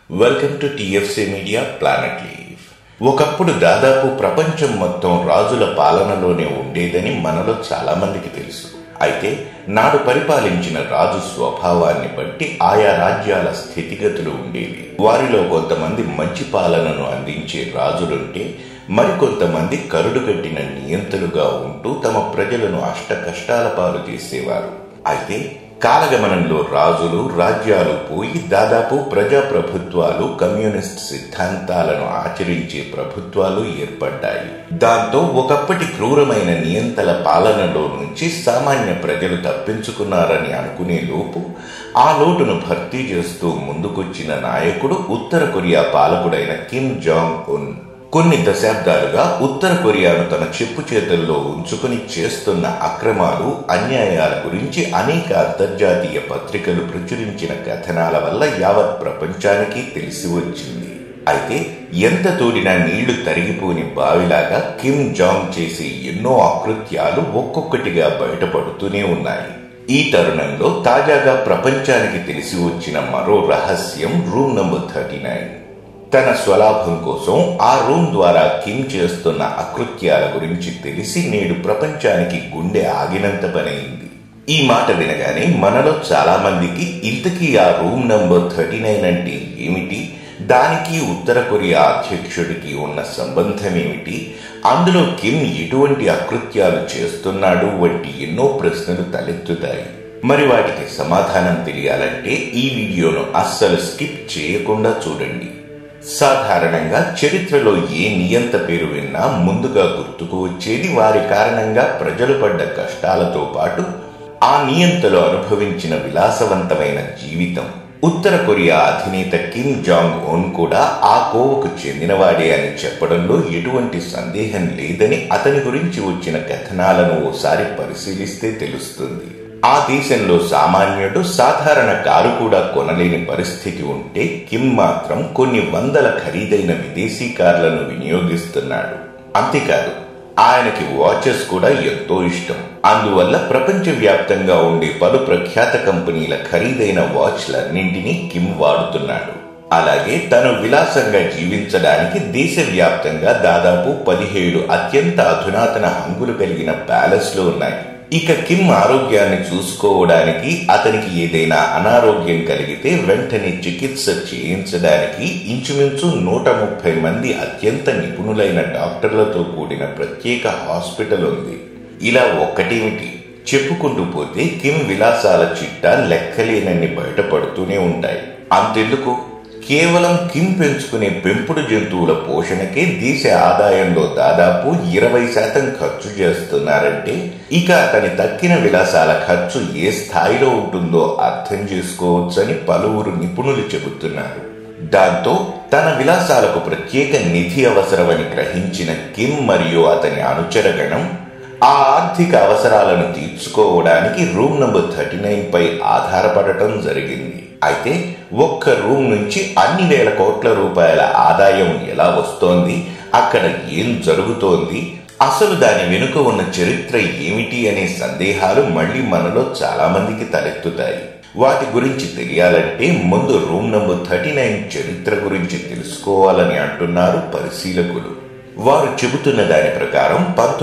Welcome to TFC media planet live. ఒకప్పుడు దాదాపు ప్రపంచం మొత్తం రాజుల పాలనలోనే ఉండేదని మనలో చాలా మందికి తెలుసు. అయితే నాడు పరిపాలించిన రాజు స్వభావాన్ని బట్టి ఆయా రాజ్యాల స్థితిగతులు ఉండేవి. వారిలో కొంతమంది మంచి పాలనను అందించే రాజులుంటే మరికొంతమంది కరుడుగట్టిన నియంతలుగా ఉంటూ తమ ప్రజలను అష్ట కష్టాల పాలు చేసేవారు. అయితే కాలగమనంలో రాజులు రాజ్యాలు పోయి దాదాపు ప్రజాప్రభుత్వాలు కమ్యూనిస్ట్ సిద్ధాంతాలను ఆచరించే ప్రభుత్వాలు ఏర్పడ్డాయి. దాంతో ఒకప్పటి క్రూరమైన నియంతల పాలనలో నుంచి సామాన్య ప్రజలు తప్పించుకున్నారని అనుకునే లోపు ఆ లోటును భర్తీ చేస్తూ ముందుకొచ్చిన నాయకుడు ఉత్తర కొరియా పాలకుడైన కిమ్ జాంగ్ ఉన్. కొన్ని దశాబ్దాలుగా ఉత్తర కొరియాను తన చెప్పు చేతుల్లో ఉంచుకుని చేస్తున్న అక్రమాలు అన్యాయాల గురించి అనేక అంతర్జాతీయ పత్రికలు ప్రచురించిన కథనాల వల్ల యావత్ ప్రపంచానికి తెలిసి వచ్చింది. అయితే ఎంత తోడినా నీళ్లు తరిగిపోని బావిలాగా కిమ్ జాంగ్ చేసే ఎన్నో అకృత్యాలు ఒక్కొక్కటిగా బయటపడుతూనే ఉన్నాయి. ఈ తరుణంలో తాజాగా ప్రపంచానికి తెలిసి వచ్చిన మరో రహస్యం రూమ్ నంబర్ 39. తన స్వలాభం కోసం ఆ రూమ్ ద్వారా కిమ్ చేస్తున్న అకృత్యాల గురించి తెలిసి నేడు ప్రపంచానికి గుండె ఆగినంత పనైంది. ఈ మాట వినగానే మనలో చాలా మందికి ఇంతకీ ఆ రూమ్ నంబర్ 39 అంటే ఏమిటి, దానికి ఉత్తర కొరియా అధ్యక్షుడికి ఉన్న సంబంధం ఏమిటి, అందులో కిమ్ ఎటువంటి అకృత్యాలు చేస్తున్నాడు వంటి ఎన్నో ప్రశ్నలు తలెత్తుతాయి. మరి వాటికి సమాధానం తెలియాలంటే ఈ వీడియోను అస్సలు స్కిప్ చేయకుండా చూడండి. సాధారణంగా చరిత్రలో ఏ నియంత పేరు విన్నా ముందుగా గుర్తుకు వచ్చేది వారి కారణంగా ప్రజలు పడ్డ కష్టాలతో పాటు ఆ నియంతలు అనుభవించిన విలాసవంతమైన జీవితం. ఉత్తర కొరియా అధినేత కిమ్ జాంగ్ ఉన్ కూడా ఆ కోవకు చెందినవాడే అని చెప్పడంలో ఎటువంటి సందేహం లేదని అతని గురించి వచ్చిన కథనాలను ఓసారి పరిశీలిస్తే తెలుస్తుంది. ఆ దేశంలో సామాన్యుడు సాధారణ కారు కూడా కొనలేని పరిస్థితి ఉంటే కిమ్ మాత్రం కొన్ని వందల ఖరీదైన విదేశీ కార్లను వినియోగిస్తున్నాడు. అంతేకాదు ఆయనకి వాచెస్ కూడా ఎంతో ఇష్టం. అందువల్ల ప్రపంచవ్యాప్తంగా ఉండే పలు ప్రఖ్యాత కంపెనీల ఖరీదైన వాచ్లన్నింటినీ కిమ్ వాడుతున్నాడు. అలాగే తను విలాసంగా జీవించడానికి దేశవ్యాప్తంగా దాదాపు 17 అత్యంత అధునాతన హంగులు కలిగిన ప్యాలెస్లు ఉన్నాయి. ఇక కిమ్ ఆరోగ్యాన్ని చూసుకోవడానికి, అతనికి ఏదైనా అనారోగ్యం కలిగితే వెంటనే చికిత్స చేయించడానికి ఇంచుమించు 130 మంది అత్యంత నిపుణులైన డాక్టర్లతో కూడిన ప్రత్యేక హాస్పిటల్ ఉంది. ఇలా ఒక్కటేమిటి, చెప్పుకుంటూ పోతే కిమ్ విలాసాల చిట్టా లెక్కలేనన్ని బయటపడుతూనే ఉంటాయి. అంతెందుకు, కేవలం కిమ్ పెంచుకునే పెంపుడు జంతువుల పోషణకే దేశ ఆదాయంలో దాదాపు 20% ఖర్చు చేస్తున్నారంటే ఇక అతని తక్కిన విలాసాల ఖర్చు ఏ స్థాయిలో ఉంటుందో అర్థం చేసుకోవచ్చని పలువురు నిపుణులు చెబుతున్నారు. దాంతో తన విలాసాలకు ప్రత్యేక నిధి అవసరమని గ్రహించిన కిమ్ మరియు అతని అనుచరగణం ఆ ఆర్థిక అవసరాలను తీర్చుకోవడానికి రూమ్ నంబర్ 39 పై ఆధారపడటం జరిగింది. అయితే ఒక్క రూమ్ నుంచి అన్ని వేల కోట్ల రూపాయల ఆదాయం ఎలా వస్తోంది, అక్కడ ఏం జరుగుతోంది, అసలు దాని వెనుక ఉన్న చరిత్ర ఏమిటి అనే సందేహాలు మళ్లీ మనలో చాలా మందికి తలెత్తుతాయి. వాటి గురించి తెలియాలంటే ముందు రూమ్ నంబర్ 39 చరిత్ర గురించి తెలుసుకోవాలని అంటున్నారు పరిశీలకులు. వారు చెబుతున్న దాని ప్రకారం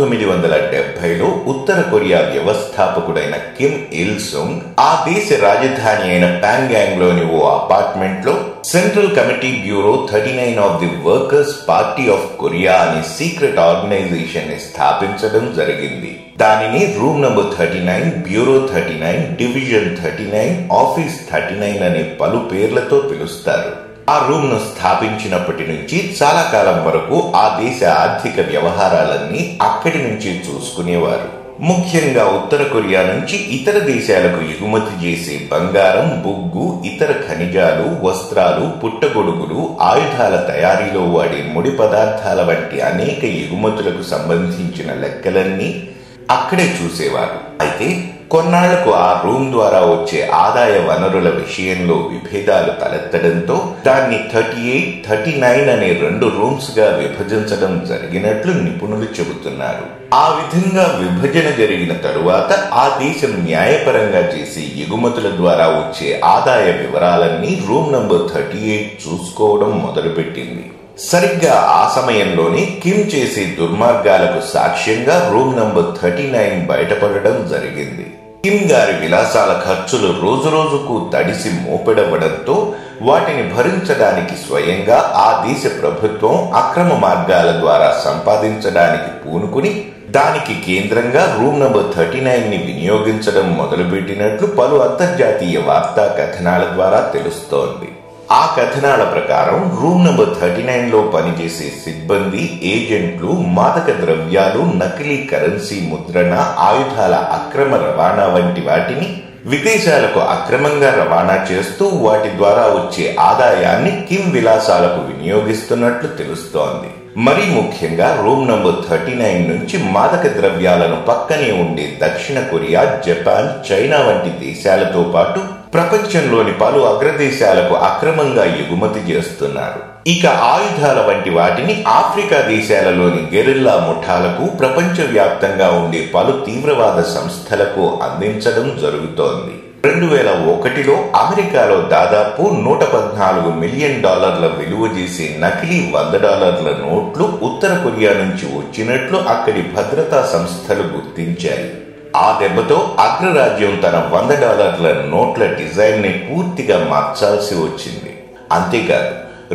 1970లో ఉత్తర కొరియా వ్యవస్థాపకుడైన కిమ్ ఇల్ సుంగ్ ఆ దేశ రాజధాని అయిన ప్యాంగ్యాంగ్ లోని ఓ అపార్ట్మెంట్ లో central committee bureau 39 of the Workers' Party of Korea అనే సీక్రెట్ ఆర్గనైజేషన్ ని స్థాపించడం జరిగింది. దానిని room number 39, bureau 39, division 39, office 39 అనే పలు పేర్లతో పిలుస్తారు. ఆ రూమ్ ను స్థాపించినప్పటి నుంచి చాలా కాలం వరకు ఆ దేశ ఆర్థిక వ్యవహారాలన్నీ అక్కడి నుంచి చూసుకునేవారు. ముఖ్యంగా ఉత్తర కొరియా నుంచి ఇతర దేశాలకు ఎగుమతి చేసే బంగారం, బొగ్గు, ఇతర ఖనిజాలు, వస్త్రాలు, పుట్టగొడుగులు, ఆయుధాల తయారీలో వాడే ముడి పదార్థాల వంటి అనేక ఎగుమతులకు సంబంధించిన లెక్కలన్నీ అక్కడే చూసేవారు. అయితే కొన్నాళ్లకు ఆ రూమ్ ద్వారా వచ్చే ఆదాయ వనరుల విషయంలో విభేదాలు తలెత్తడంతో దాన్ని 38, 39 అనే 2 రూమ్స్ గా విభజించడం జరిగినట్లు నిపుణులు చెబుతున్నారు. ఆ విధంగా విభజన జరిగిన తరువాత ఆ దేశం న్యాయపరంగా చేసే ఎగుమతుల ద్వారా వచ్చే ఆదాయ వివరాలన్నీ రూమ్ నంబర్ 38 చూసుకోవడం మొదలుపెట్టింది. సరిగ్గా ఆ సమయంలోనే కిమ్ చేసే దుర్మార్గాలకు సాక్ష్యంగా రూమ్ నంబర్ 39 బయటపడడం జరిగింది. కిమ్ గారి విలాసాల ఖర్చులు రోజురోజుకు తడిసి మోపెడవడంతో వాటిని భరించడానికి స్వయంగా ఆ దేశ ప్రభుత్వం అక్రమ మార్గాల ద్వారా సంపాదించడానికి పూనుకుని దానికి కేంద్రంగా రూమ్ నంబర్ 39 ని వినియోగించడం మొదలుపెట్టినట్లు పలు అంతర్జాతీయ వార్తా కథనాల ద్వారా తెలుస్తోంది. ఆ కథనాల ప్రకారం రూమ్ నంబర్ 39 లో పనిచేసే సిబ్బంది, ఏజెంట్లు మాదక ద్రవ్యాలు, నకిలీ కరెన్సీ ముద్రణ, ఆయుధాల అక్రమ రవాణా వంటి వాటిని విదేశాలకు అక్రమంగా రవాణా చేస్తూ వాటి ద్వారా వచ్చే ఆదాయాన్ని కిమ్ విలాసాలకు వినియోగిస్తున్నట్లు తెలుస్తోంది. మరీ ముఖ్యంగా రూమ్ నంబర్ 39 నుంచి మాదక ద్రవ్యాలను పక్కనే ఉండే దక్షిణ కొరియా, జపాన్, చైనా వంటి దేశాలతో పాటు ప్రపంచంలోని పలు అగ్రదేశాలకు అక్రమంగా ఎగుమతి చేస్తున్నారు. ఇక ఆయుధాల వంటి వాటిని ఆఫ్రికా దేశాలలోని గెరిల్లా ముఠాలకు, ప్రపంచవ్యాప్తంగా ఉండే పలు తీవ్రవాద సంస్థలకు అందించడం జరుగుతోంది. 2001లో అమెరికాలో దాదాపు $114 మిలియన్ విలువ చేసే నకిలీ $100 నోట్లు ఉత్తర కొరియా నుంచి వచ్చినట్లు అక్కడి భద్రతా సంస్థలు గుర్తించాయి. ఆ దెబ్బతో అగ్రరాజ్యం తన $100 నోట్ల డిజైన్ ని పూర్తిగా మార్చాల్సి వచ్చింది. అంతేకాదు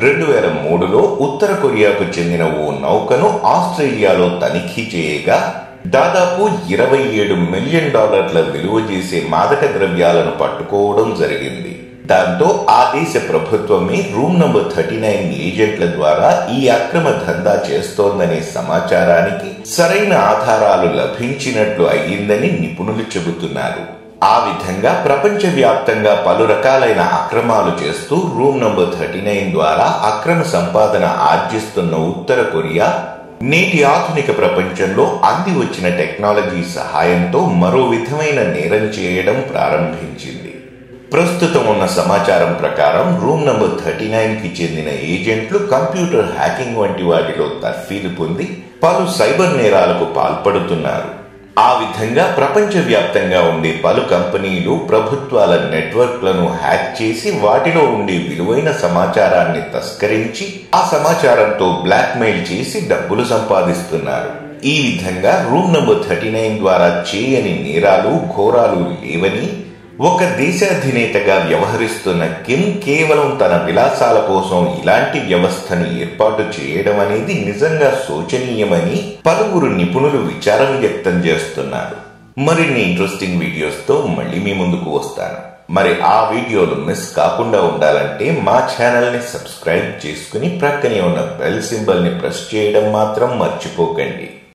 2003లో ఉత్తర కొరియాకు చెందిన ఓ నౌకను ఆస్ట్రేలియాలో తనిఖీ చేయగా దాదాపు $27 మిలియన్ విలువ చేసే మాదక ద్రవ్యాలను పట్టుకోవడం జరిగింది. దాంతో ఆ దేశ ప్రభుత్వమే రూమ్ నంబర్ 39 ఏజెంట్ల ద్వారా ఈ అక్రమ దందా చేస్తోందనే సమాచారానికి సరైన ఆధారాలు లభించినట్లు అయ్యిందని నిపుణులు చెబుతున్నారు. ఆ విధంగా ప్రపంచవ్యాప్తంగా పలు రకాలైన అక్రమాలు చేస్తూ రూమ్ నంబర్ 39 ద్వారా అక్రమ సంపాదన ఆర్జిస్తున్న ఉత్తర కొరియా నేటి ఆధునిక ప్రపంచంలో అంది వచ్చిన టెక్నాలజీ సహాయంతో మరో విధమైన నేరం చేయడం ప్రారంభించింది. ప్రస్తుతం ఉన్న సమాచారం ప్రకారం రూమ్ నంబర్ 39కి చెందిన ఏజెంట్లు కంప్యూటర్ హ్యాకింగ్ వంటి వాటిలో తర్ఫీదు పొంది పలు సైబర్ నేరాలకు పాల్పడుతున్నారు. ఆ విధంగా ప్రపంచవ్యాప్తంగా ఉండే పలు కంపెనీలు, ప్రభుత్వాల నెట్వర్క్లను హ్యాక్ చేసి వాటిలో ఉండే విలువైన సమాచారాన్ని తస్కరించి ఆ సమాచారంతో బ్లాక్ మెయిల్ చేసి డబ్బులు సంపాదిస్తున్నారు. ఈ విధంగా రూమ్ నంబర్ 39 ద్వారా చేయని నేరాలు, ఘోరాలు లేవని ఒక దేశాధినేతగా వ్యవహరిస్తున్న కిమ్ కేవలం తన విలాసాల కోసం ఇలాంటి వ్యవస్థను ఏర్పాటు చేయడం అనేది నిజంగా శోచనీయమని పలువురు నిపుణులు విచారం వ్యక్తం చేస్తున్నారు. మరిన్ని ఇంట్రెస్టింగ్ వీడియోస్తో మళ్ళీ మీ ముందుకు వస్తాను. మరి ఆ వీడియోలు మిస్ కాకుండా ఉండాలంటే మా ఛానల్ ని సబ్స్క్రైబ్ చేసుకుని ప్రక్కనే ఉన్న బెల్ సింబల్ ని ప్రెస్ చేయడం మాత్రం మర్చిపోకండి.